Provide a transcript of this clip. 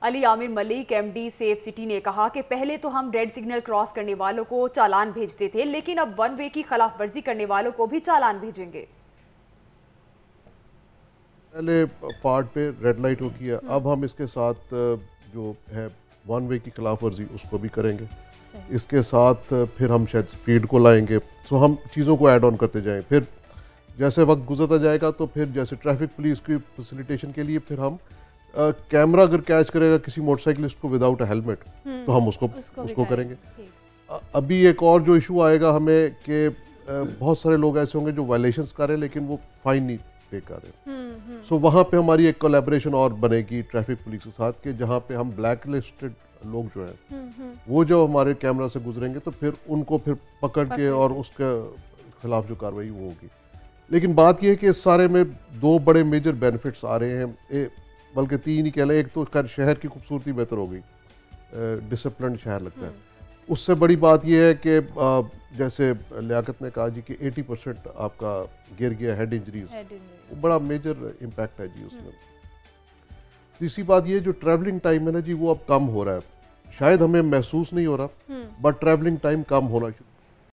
Ali Amir Malik MD safe city ने कहा कि पहले तो हम रेड सिग्नल क्रॉस करने वालों को चालान भेजते थे, लेकिन अब वन वे की खिलाफ वर्जी करने वालों को भी चालान भेजेंगे। पहले पार्ट पे रेड लाइट होती है, अब हम इसके साथ जो है वन वे की खिलाफ वर्जी उसको भी करेंगे। इसके साथ फिर हम शायद स्पीड को लाएंगे। सो हम चीज़ों को ऐड ऑन करते जाएं। फिर जैसे वक्त गुजरता जाएगा तो फिर जैसे ट्रैफिक पुलिस की फैसिलिटेशन के लिए फिर हम कैमरा अगर कैच करेगा किसी मोटरसाइकिलिस्ट को विदाउट हेलमेट तो हम उसको करेंगे। अभी एक और जो इशू आएगा हमें कि बहुत सारे लोग ऐसे होंगे जो वायलेशंस कर रहे हैं लेकिन वो फाइन नहीं पे कर रहे। सो वहाँ पे हमारी एक कोलैबोरेशन और बनेगी ट्रैफिक पुलिस के साथ कि जहाँ पे हम ब्लैक लिस्टेड लोग जो हैं वो जो हमारे कैमरा से गुजरेंगे तो फिर उनको फिर पकड़ के और उसके खिलाफ जो कार्रवाई वो होगी। लेकिन बात यह है कि इस सारे में दो बड़े मेजर बेनिफिट्स आ रहे हैं, बल्कि तीन ही कह लें। एक तो शहर की खूबसूरती बेहतर हो गई, डिसिप्लिन शहर लगता है। उससे बड़ी बात यह है कि जैसे लियाकत ने कहा जी कि 80% आपका गिर गया हेड इंजरीज, वो बड़ा मेजर इम्पैक्ट है जी उसमें। तीसरी बात ये जो ट्रैवलिंग टाइम है ना जी वो अब कम हो रहा है, शायद हमें महसूस नहीं हो रहा बट ट्रैवलिंग टाइम कम होना शुरू